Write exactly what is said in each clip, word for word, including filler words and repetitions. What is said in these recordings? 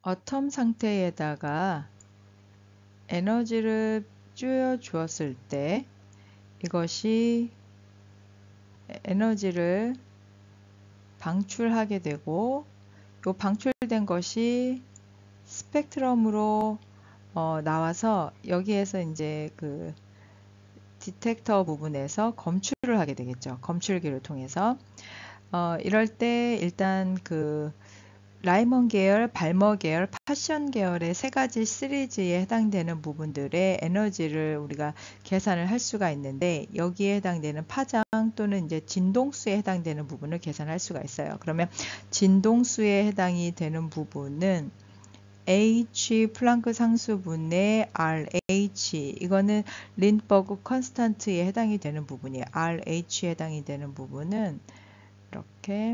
어텀 상태에다가 에너지를 쬐어 주었을 때 이것이 에너지를 방출하게 되고, 이 방출된 것이 스펙트럼으로 어, 나와서 여기에서 이제 그 디텍터 부분에서 검출을 하게 되겠죠. 검출기를 통해서. 어, 이럴 때 일단 그 라이먼 계열, 발머 계열, 파션 계열의 세 가지 시리즈에 해당되는 부분들의 에너지를 우리가 계산을 할 수가 있는데, 여기에 해당되는 파장 또는 이제 진동수에 해당되는 부분을 계산할 수가 있어요. 그러면 진동수에 해당이 되는 부분은 H 플랑크 상수분의 알에이치, 이거는 린드버그 컨스탄트에 해당이 되는 부분이에요. 알에이치에 해당이 되는 부분은 이렇게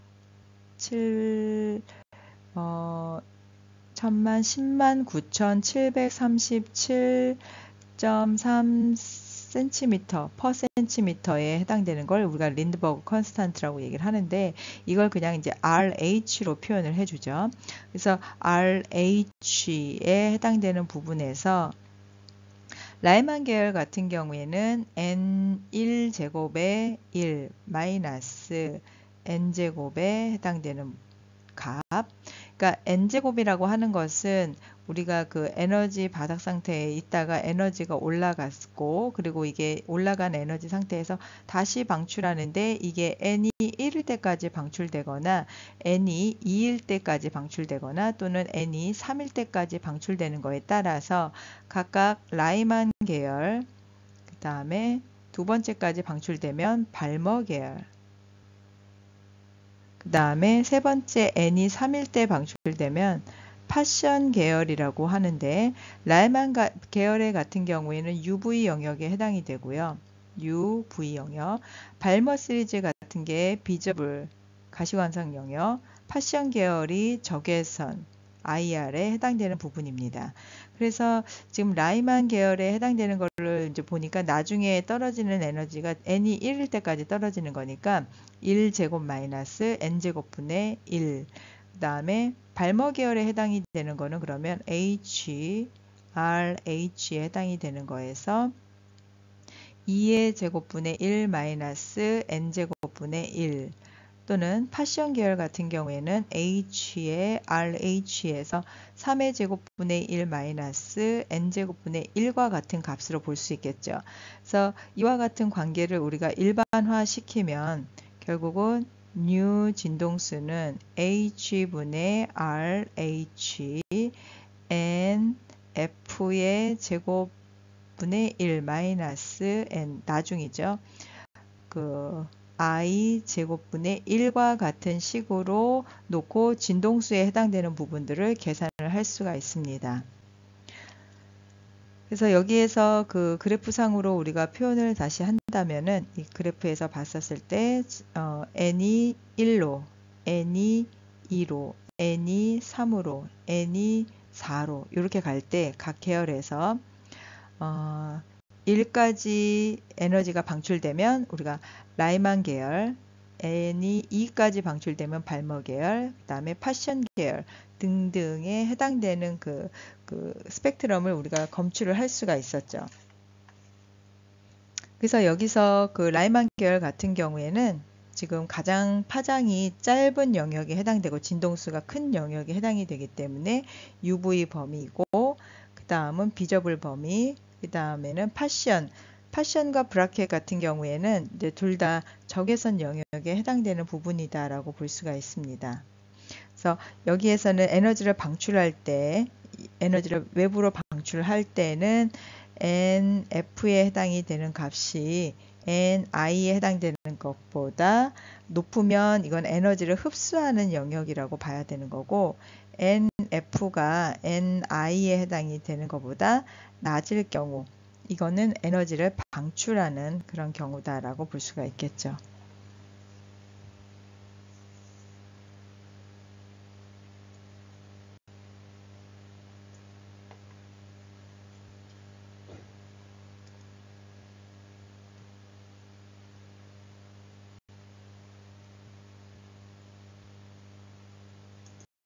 칠, 어, 천만, 십만, 구천칠백삼십칠 점 삼 센티미터 퍼 센티미터에 해당되는 걸 우리가 린드버그 컨스탄트라고 얘기를 하는데, 이걸 그냥 이제 알에이치로 표현을 해주죠. 그래서 알에이치에 해당되는 부분에서 라이만 계열 같은 경우에는 엔 일 제곱의 일 마이너스 엔 제곱에 해당되는 값. 그러니까 엔 제곱이라고 하는 것은 우리가 그 에너지 바닥 상태에 있다가 에너지가 올라갔고, 그리고 이게 올라간 에너지 상태에서 다시 방출하는데, 이게 엔이 일일 때까지 방출되거나 엔이 이일 때까지 방출되거나 또는 엔이 삼일 때까지 방출되는 거에 따라서 각각 라이만 계열, 그 다음에 두 번째까지 방출되면 발머 계열, 그 다음에 세 번째 엔이 삼일 때 방출되면 파션 계열이라고 하는데, 라이만 계열의 같은 경우에는 유브이 영역에 해당이 되고요. 유브이 영역. 발머 시리즈 같은 게 비저블 가시광선 영역, 파션 계열이 적외선 아이알에 해당되는 부분입니다. 그래서 지금 라이만 계열에 해당되는 거를 이제 보니까 나중에 떨어지는 에너지가 엔이 일일 때까지 떨어지는 거니까 일 제곱 마이너스 엔 제곱분의 일. 그 다음에 발머 계열에 해당이 되는 거는 그러면 H, 알에이치에 해당이 되는 거에서 이의 제곱분의 일 마이너스 엔 제곱분의 일, 또는 파션 계열 같은 경우에는 H의 알에이치에서 삼의 제곱분의 일 마이너스 엔 제곱분의 일과 같은 값으로 볼 수 있겠죠. 그래서 이와 같은 관계를 우리가 일반화 시키면 결국은 뉴 진동수는 H분의 알에이치 N F의 제곱분의 일 마이너스 N, 나중이죠. 그 I 제곱분의 일과 같은 식으로 놓고 진동수에 해당되는 부분들을 계산을 할 수가 있습니다. 그래서 여기에서 그 그래프상으로 우리가 표현을 다시 한다면은, 이 그래프에서 봤었을 때 어, N이 일로, N이 이로, N이 삼으로, N이 사로 이렇게 갈 때 각 계열에서 어, 일까지 에너지가 방출되면 우리가 라이만 계열, N이 이까지 방출되면 발머 계열, 그 다음에 파션 계열 등등에 해당되는 그, 그 스펙트럼을 우리가 검출을 할 수가 있었죠. 그래서 여기서 그 라이만 계열 같은 경우에는 지금 가장 파장이 짧은 영역에 해당되고 진동수가 큰 영역에 해당이 되기 때문에 유브이 범위이고, 그 다음은 비저블 범위, 그 다음에는 파션, 파션과 브라켓 같은 경우에는 이제 둘 다 적외선 영역에 해당되는 부분이다라고 볼 수가 있습니다. 그래서 여기에서는 에너지를 방출할 때, 에너지를 외부로 방출할 때는 엔 에프에 해당이 되는 값이 엔 아이에 해당되는 것보다 높으면 이건 에너지를 흡수하는 영역이라고 봐야 되는 거고, 엔 에프가 엔 아이에 해당이 되는 것보다 낮을 경우, 이거는 에너지를 방출하는 그런 경우다라고 볼 수가 있겠죠.